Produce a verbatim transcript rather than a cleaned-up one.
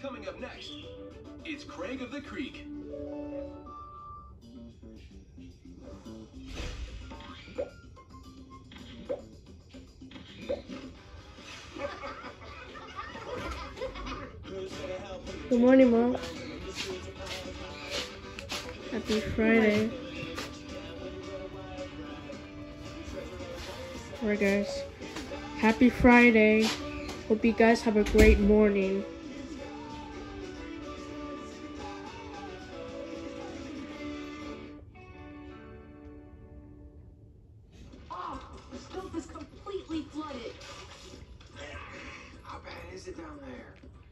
Coming up next, it's Craig of the Creek. Good morning, Mom. Happy Friday. Alright, guys. Happy Friday. Hope you guys have a great morning. Oh, the stove is completely flooded. How bad is it down there?